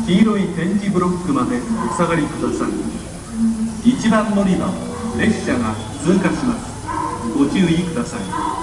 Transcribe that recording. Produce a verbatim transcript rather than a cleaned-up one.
黄色い点字ブロックまでお下がりください。いちばん乗り場、列車が通過します。ご注意ください。